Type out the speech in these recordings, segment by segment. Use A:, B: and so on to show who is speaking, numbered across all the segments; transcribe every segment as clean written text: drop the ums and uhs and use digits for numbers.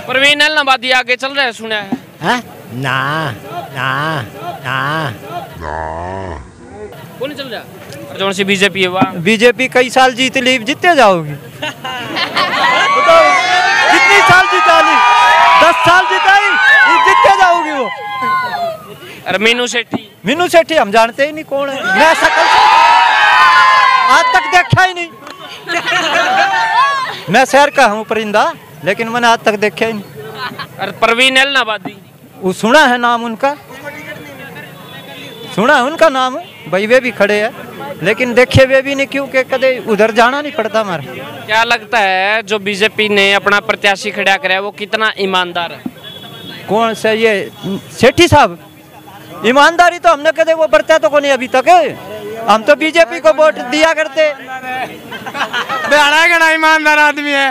A: परवीन अलनाबादी आगे चल रहा है सुना है?
B: ना ना ना
A: कौन चल रहा? जो सी बीजेपी है वहाँ
B: बीजेपी कई साल जीत ली, जीतते जाओगी। बताओ कितनी साल जिता ली? 10 साल जिताई, जीतते जाओगी वो।
A: अरे मीनू सेठी
B: हम जानते ही नहीं कौन है। मैं शकल से आज तक देखा ही नहीं। मैं शहर का हूँ परिंदा, लेकिन मैंने आज तक देखा ही नहीं।
A: अरे परवीन अलनाबादी
B: वो सुना है नाम उनका, सुना है उनका नाम, भाई वे भी खड़े हैं, लेकिन देखे वे भी नहीं, क्योंकि कदे उधर जाना नहीं पड़ता हमारे।
A: क्या लगता है जो बीजेपी ने अपना प्रत्याशी खड़ा कराया वो कितना ईमानदार है?
B: कौन से ये सेठी साहब? ईमानदारी तो हमने कदे वो बरता तो नहीं अभी तक। हम तो बीजेपी को वोट दिया करते।
C: बड़ा ईमानदार आदमी है,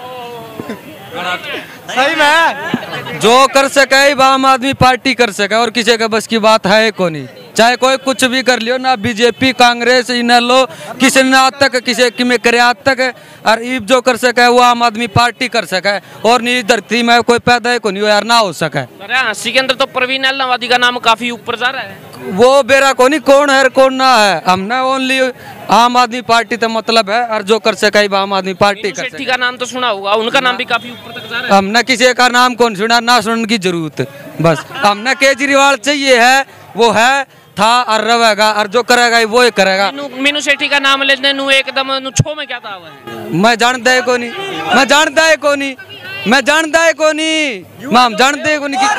C: सही में
D: जो कर सके आम आदमी पार्टी कर सके, और किसी के बस की बात है को नहीं। चाहे कोई कुछ भी कर लियो ना, बीजेपी कांग्रेस इन लो, किसी ने आज तक किसी की में करे आज तक। और ईब जो कर सके वो आम आदमी पार्टी कर सके, और नी धरती में कोई पैदा है को नहीं यार ना हो सके।
A: अरे हांसी के अंदर तो परवीन अलनाबादी का नाम काफी ऊपर जा रहा है।
D: वो बेरा को नहीं कौन है कौन ना है, हमने ओनली आम आदमी पार्टी तो मतलब है, और जो कर सके आम आदमी पार्टी कर सके।
A: का नाम तो सुना होगा, उनका नाम भी काफी ऊपर तक जा रहा है।
D: हमने किसी का नाम कौन सुना, ना सुनने की जरूरत, बस हमने केजरीवाल चाहिए है, वो है था और रहेगा, और जो करेगा वो ही करेगा।
A: मीनू सेठी का नाम लेने नु एकदम छो में क्या था है?
D: मैं जानता है को नहीं, मैं जानता है को नहीं, मैं जानता है को नहीं, हम जानते है को नहीं।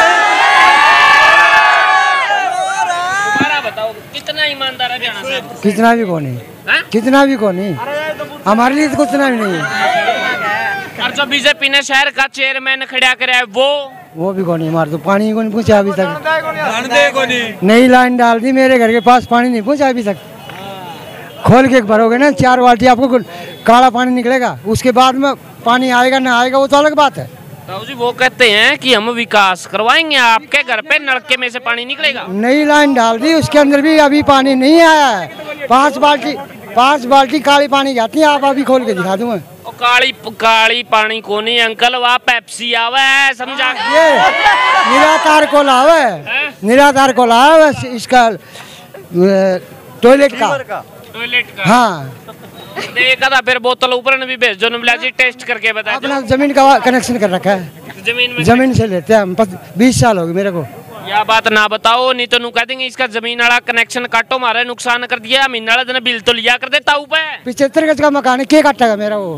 A: बताओ कितना ईमानदार है जाना साहब?
C: कितना भी को नहीं, कितना भी को नहीं, हमारे लिए तो कुछ भी नहीं है।
A: और जो बीजेपी ने शहर का चेयरमैन खड़ा कराया है वो
C: भी को नहीं, हमारे तो पानी को नहीं पूछा अभी तक। नई लाइन डाल दी, मेरे घर के पास पानी नहीं पूछा अभी तक। खोल के भरोगे ना 4 बाल्टी, आपको काला पानी निकलेगा, उसके बाद में पानी आएगा ना आएगा वो तो अलग बात है।
A: ताऊ जी वो कहते हैं कि हम विकास करवाएंगे, आपके घर पे नलके में से पानी निकलेगा।
C: नई लाइन डाल दी, उसके अंदर भी अभी पानी नहीं आया है। 5 बाल्टी काली पानी जाती है, आप अभी खोल के दिखा दूंगा।
A: काली पानी को नहीं अंकल, वहाँ पेप्सी आवे है, समझा?
C: ये निराधार को लावे, निराधार को लावे इसका टॉयलेट का। हाँ
A: देखा था, फिर बोतल ऊपर भी भेज दो, जी टेस्ट करके बता।
C: अपना जमीन का कनेक्शन कर रखा है, जमीन से लेते हैं हम, 20 साल हो गए मेरे को।
A: यह बात ना बताओ, नहीं तो कह देंगे इसका जमीन वाला कनेक्शन काटो, मारे नुकसान कर दिया, महीना वाला दिन बिल तो लिया कर देता ऊपर।
C: 75 गज का मकान है, क्या काटेगा मेरा वो?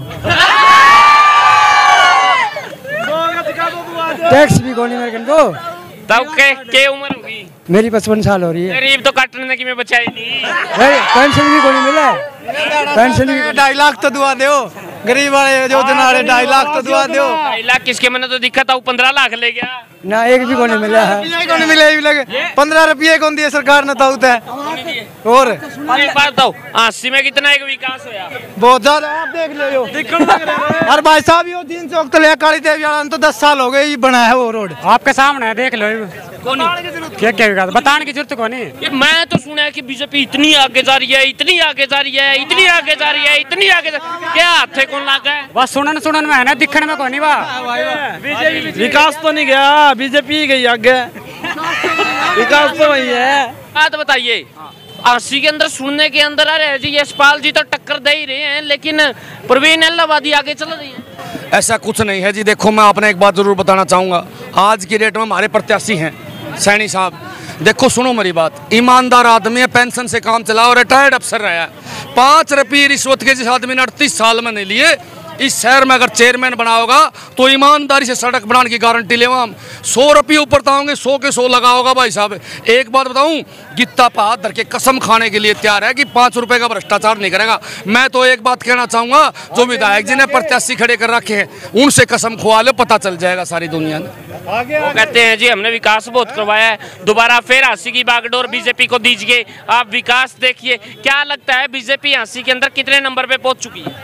C: टैक्स भी कोनी मेरे को।
A: तब के उम्र होगी?
C: मेरी 55 साल हो रही है।
A: गरीब तो काटने की मैं बचाई नहीं।
C: पेंशन भी कोनी मिला, पेंशन भी
B: 2.5 लाख तो दुआ दो, गरीब वाले जो दिनारे 2.5 लाख तो दुआ दो।
A: 2.5 लाख किसके मैंने तो दिखा था, 15 लाख ले गया
C: ना, एक भी कोनी मिला है।
B: 15 रुपये कौन दिए सरकार ने? ताऊ और
A: एक बात बताओ, 80 में कितना एक विकास होया?
B: बहुत ज्यादा, आप देख लो। और भाई साहब यो 3 चौक तो ले काली देवी वाला तो 10 साल हो गए ये बना है वो रोड,
C: आपके सामने है, देख लो। क्या क्या विकास बताने की जरूरत कोनी।
A: मैं तो सुना है कि बीजेपी इतनी आगे जा रही है, इतनी आगे जा रही है, इतनी आगे जा रही है, इतनी आगे क्या हाथे कौन लगा है?
C: बस सुनन में है ना, दिखने में कोनी। वाह
B: विकास तो नहीं गया, बीजेपी गई आगे, विकास तो वही है।
A: बात बताइए, 80 के अंदर सुनने के अंदर आ रहे हैं जी यशपाल जी तो टक्कर दे ही रहे हैं, लेकिन परवीन अलनाबादी आगे चल रही है।
D: ऐसा कुछ नहीं है जी। देखो मैं आपने एक बात जरूर बताना चाहूँगा, आज की डेट में हमारे प्रत्याशी हैं सैनी साहब। देखो सुनो मेरी बात, ईमानदार आदमी है, पेंशन से काम चला और रिटायर्ड अफसर रहा है। 5 रुपये रिश्वत के जिस आदमी ने 38 साल में नहीं लिए, इस शहर में अगर चेयरमैन बना होगा तो ईमानदारी से सड़क बनाने की गारंटी ले। हम 100 रुपये ऊपर ताओगे, 100 के 100 लगा होगा भाई साहब। एक बात बताऊं, गित्ता पे हाथ धर के कसम खाने के लिए तैयार है कि 5 रुपये का भ्रष्टाचार नहीं करेगा। मैं तो एक बात कहना चाहूँगा, जो विधायक जी ने प्रत्याशी खड़े कर रखे हैं उनसे कसम खुआ लो, पता चल जाएगा सारी दुनिया में।
A: वो कहते हैं जी हमने विकास बहुत करवाया है, दोबारा फिर 80 की बागडोर बीजेपी को दीजिए, आप विकास देखिए। क्या लगता है बीजेपी 80 के अंदर कितने नंबर पे पहुंच चुकी है?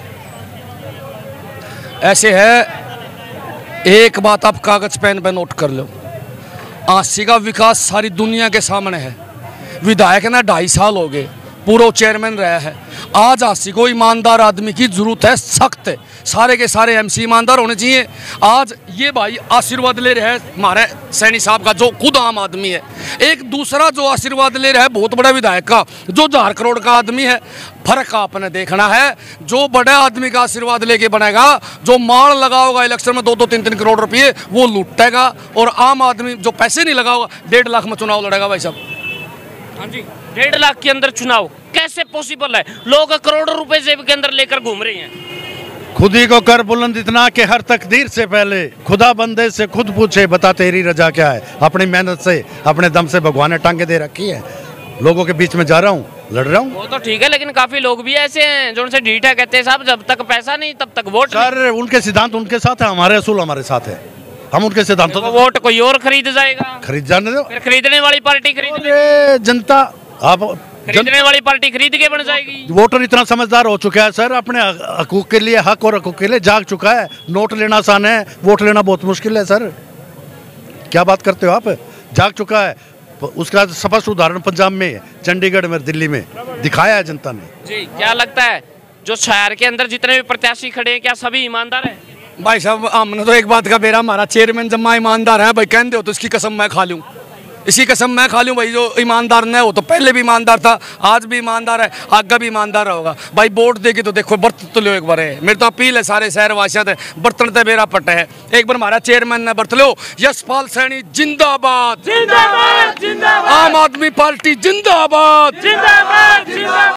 D: ऐसे है, एक बात आप कागज पेन पे नोट कर लो, 80 का विकास सारी दुनिया के सामने है। विधायक ने 2.5 साल हो गए, पूरा चेयरमैन रहा है। आज झांसी को ईमानदार आदमी की जरूरत है, सख्त है। सारे के सारे एमसी ईमानदार होने चाहिए। आज ये भाई आशीर्वाद ले रहे हैं हमारे सैनी साहब का, जो खुद आम आदमी है। एक दूसरा जो आशीर्वाद ले रहा है बहुत बड़ा विधायक का, जो 1000 करोड़ का आदमी है। फर्क आपने देखना है, जो बड़े आदमी का आशीर्वाद लेके बनेगा, जो मार लगाओगा इलेक्शन में 2-2, 3-3 करोड़ रुपये, वो लूटेगा। और आम आदमी जो पैसे नहीं लगाओगा, 1.5 लाख में चुनाव लड़ेगा भाई साहब।
A: हाँ जी, 1.5 लाख के अंदर चुनाव कैसे पॉसिबल है? लोग करोड़ों रुपए जेब के अंदर लेकर घूम रहे हैं।
E: खुद ही को कर बुलंद इतना कि हर तकदीर से पहले खुदा बंदे से खुद पूछे, बता तेरी रजा क्या है। अपनी मेहनत से, अपने दम से भगवान ने टांगे दे रखी है। लोगों के बीच में जा रहा हूँ, लड़ रहा हूँ।
A: वो तो ठीक है, लेकिन काफी लोग भी ऐसे हैं जो उनसे ढीठ है, कहते हैं साहब जब तक पैसा नहीं तब तक वोट
E: सर नहीं। उनके सिद्धांत उनके साथ है, हमारे असूल हमारे साथ है। हम उनके सिद्धांतों
A: तो वोट कोई और खरीद जाएगा,
E: खरीद जाने दो।
A: फिर खरीदने वाली पार्टी खरीद
E: जनता, आप
A: खरीदने वाली पार्टी खरीद के बन जाएगी।
E: वोटर इतना समझदार हो चुका है सर, अपने हकूक के लिए, हक और हकूक के लिए जाग चुका है। नोट लेना आसान है, वोट लेना बहुत मुश्किल है सर। क्या बात करते हो आप? जाग चुका है। उसका स्पष्ट उदाहरण पंजाब में, चंडीगढ़ में, दिल्ली में दिखाया है जनता ने।
A: जी, क्या लगता है जो शहर के अंदर जितने भी प्रत्याशी खड़े हैं, क्या सभी ईमानदार हैं?
D: भाई साहब हमने तो एक बात का बेरा, हमारा चेयरमैन जम्मा ईमानदार है भाई। कहते हो तो इसकी कसम मैं खा लूँ, इसकी कसम मैं खा लूँ भाई। जो ईमानदार नहीं हो तो पहले भी ईमानदार था, आज भी ईमानदार है, आगे भी ईमानदार होगा भाई। वोट देगी तो देखो, बर्तन तो लो एक बार है। मेरी तो अपील है सारे शहर वासियों से, बर्तन तो मेरा पट है, एक बार हमारा चेयरमैन ने बर्त लो। यशपाल सैनी जिंदाबाद, जिंदाबाद, जिंदाबाद। आम आदमी पार्टी जिंदाबाद, जिंदाबाद, जिंदाबाद।